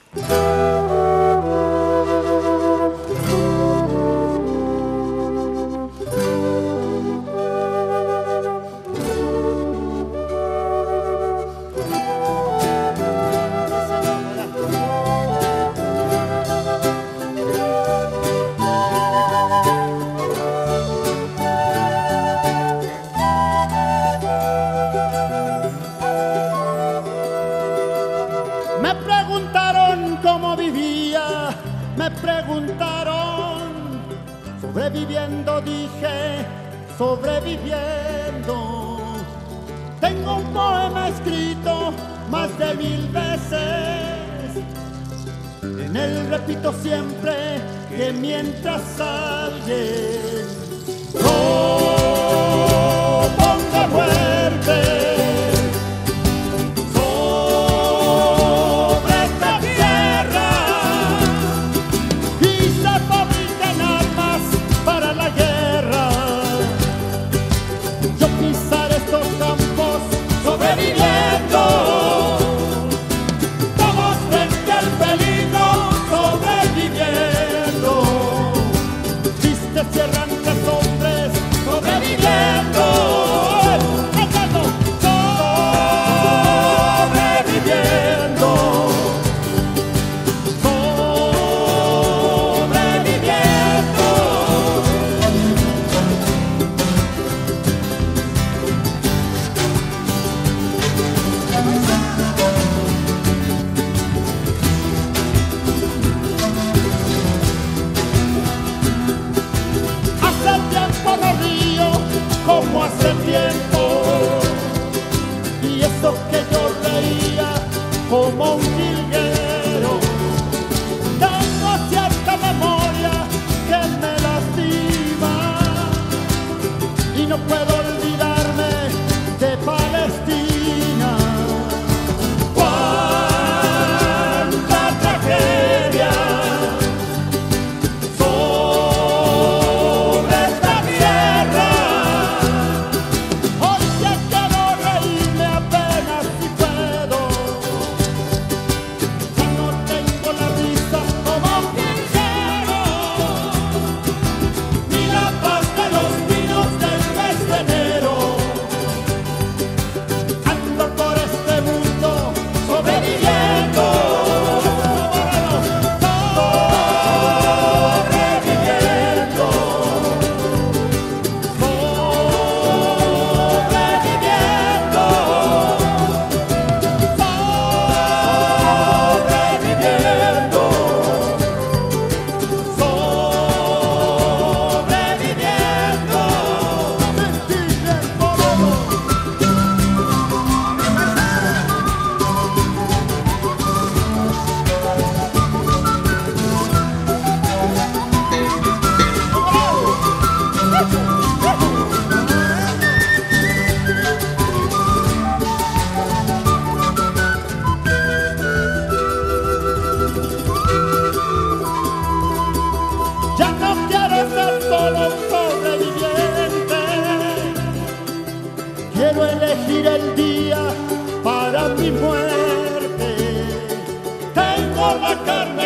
Me preguntaron cómo vivía, me preguntaron, sobreviviendo, dije, sobreviviendo. Tengo un poema escrito más de 1000 veces, en él repito siempre que mientras alguien proponga muerte sobreviviendo, todos frente al peligro, sobreviviendo, tristes y errantes hombres, sobreviviendo, cantando, sobreviviendo, sobreviviendo. Como hace tiempo, y eso que yo reía como un jilguero, tengo cierta memoria que me lastima y no puedo olvidarme de Palestina. ¡Cuánta tragedia! Quiero elegir el día para mi muerte. Tengo la carne